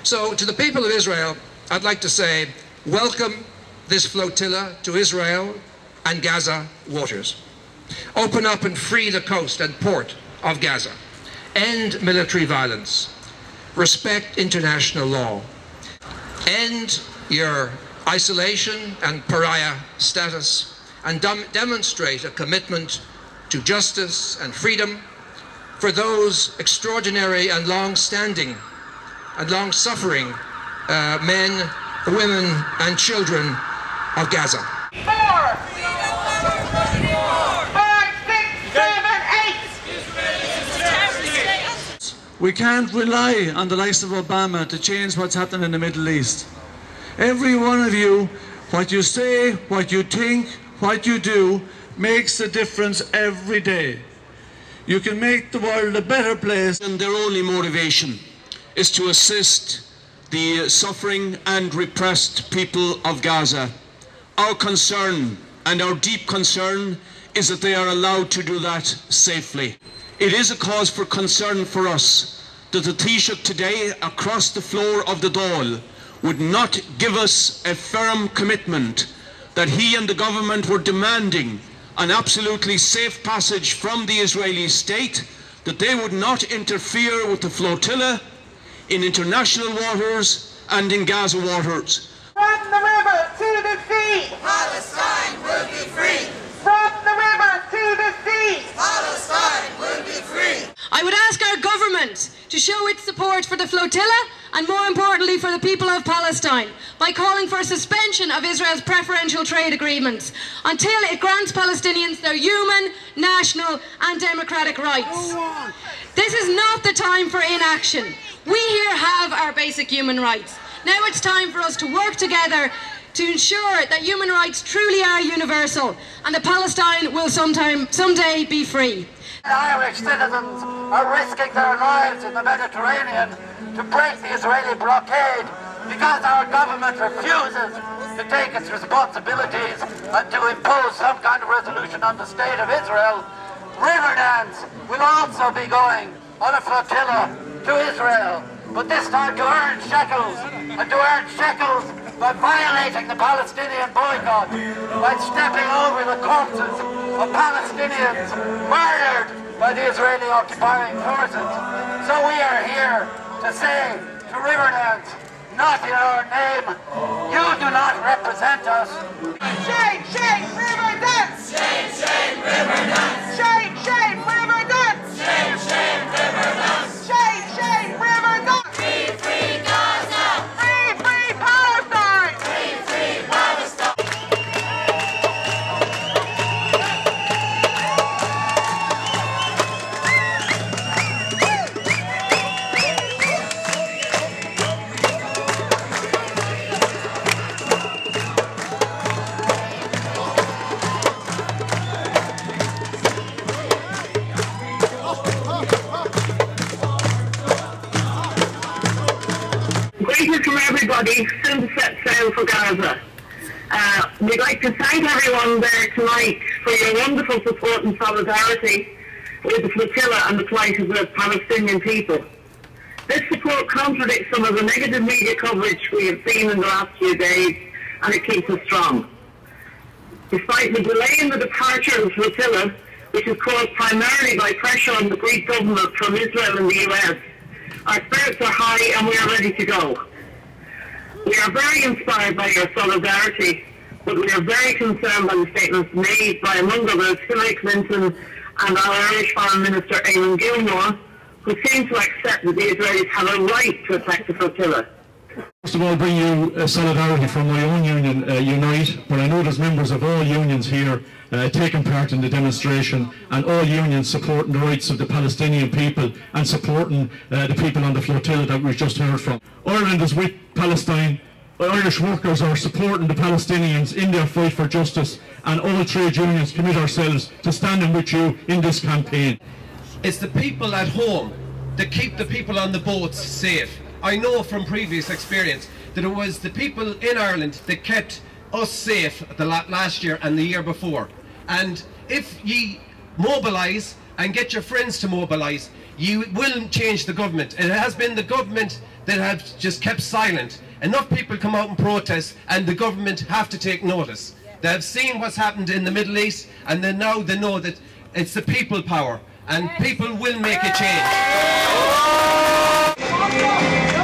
So to the people of Israel, I'd like to say, welcome this flotilla to Israel and Gaza waters. Open up and free the coast and port of Gaza. End military violence. Respect international law. End your isolation and pariah status, and demonstrate a commitment to justice and freedom for those extraordinary and long-standing and long-suffering men, women and children of Gaza. 4, 5, 6, 7, 8. We can't rely on the likes of Obama to change what's happening in the Middle East. Every one of you, what you say, what you think, what you do, makes a difference every day. You can make the world a better place. And their only motivation is to assist the suffering and repressed people of Gaza. Our concern, and our deep concern, is that they are allowed to do that safely. It is a cause for concern for us that the Taoiseach today, across the floor of the Dáil, would not give us a firm commitment that he and the government were demanding an absolutely safe passage from the Israeli state, that they would not interfere with the flotilla in international waters and in Gaza waters. From the river to the sea, Palestine will be free. from the river to the sea. Palestine will be free. I would ask our government to show its support for the flotilla and, more importantly, for the people of Palestine by calling for a suspension of Israel's preferential trade agreements until it grants Palestinians their human, national and democratic rights. This is not the time for inaction. We here have our basic human rights. Now it's time for us to work together to ensure that human rights truly are universal and that Palestine will someday be free. Irish citizens are risking their lives in the Mediterranean to break the Israeli blockade because our government refuses to take its responsibilities and to impose some kind of resolution on the state of Israel. Riverdance will also be going on a flotilla to Israel, but this time to earn shekels, and to earn shekels by violating the Palestinian boycott, by stepping over the corpses of Palestinians murdered by the Israeli occupying forces. So we are here to say to Riverdance, not in our name, you do not represent us. Shame, shame, Riverdance! Shame, shame, Riverdance! Shame, shame, Riverdance! Shame, shame, Riverdance! Shame, shame, Riverdance! Free, free Gaza! Free, free Palestine! Free, free Palestine! Greetings from everybody since set sail for Gaza. We'd like to thank everyone there tonight for your wonderful support and solidarity with the flotilla and the plight of the Palestinian people. This support contradicts some of the negative media coverage we have seen in the last few days, and it keeps us strong. Despite the delay in the departure of the flotilla, which is caused primarily by pressure on the Greek government from Israel and the US, our spirits are high and we are ready to go. We are very inspired by your solidarity, but we are very concerned by the statements made by, among others, Hillary Clinton and our Irish Foreign Minister Eamon Gilmore, who seem to accept that the Israelis have a right to attack the flotilla. First of all, bring you solidarity from my own union, Unite, but I know there's members of all unions here taking part in the demonstration, and all unions supporting the rights of the Palestinian people and supporting the people on the flotilla that we've just heard from. Ireland is with Palestine. Irish workers are supporting the Palestinians in their fight for justice, and all trade unions commit ourselves to standing with you in this campaign. It's the people at home that keep the people on the boats safe. I know from previous experience that it was the people in Ireland that kept us safe the last year and the year before. And if ye mobilise and get your friends to mobilise, you will change the government. It has been the government that have just kept silent. Enough people come out and protest, and the government have to take notice. They have seen what's happened in the Middle East, and now they know that it's the people power, and people will make a change.